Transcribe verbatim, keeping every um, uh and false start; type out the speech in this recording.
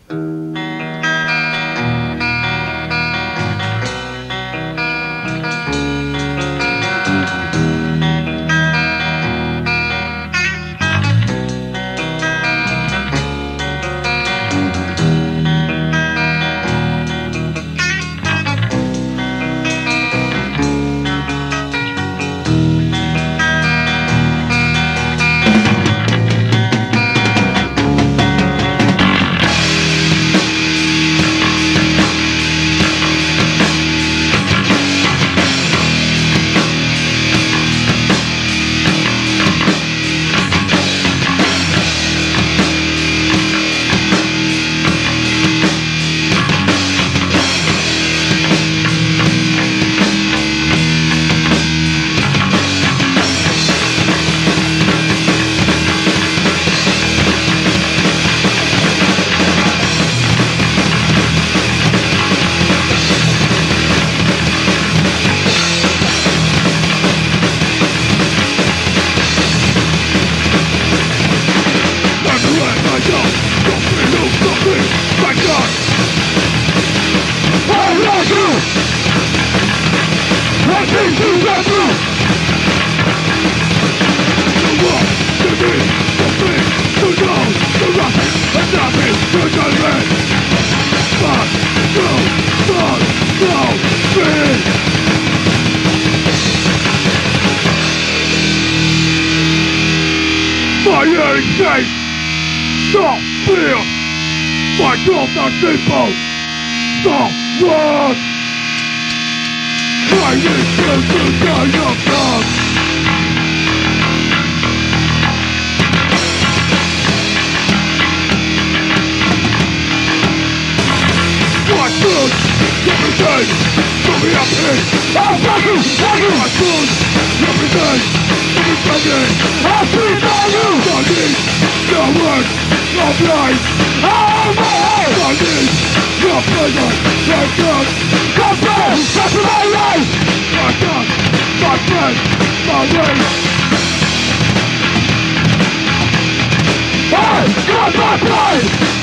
Stop fear! My dogs are simple! Stop war! I need you to die your blood! My food! Everything! Put me up here! I'll fuck you! Fuck you! My food! Everything! Everything! I'll feed on you! I need no word! No blind! Oh my head! I need no pleasure! No good! No pain! That's my life! My God! My friend! My way! I got my pride!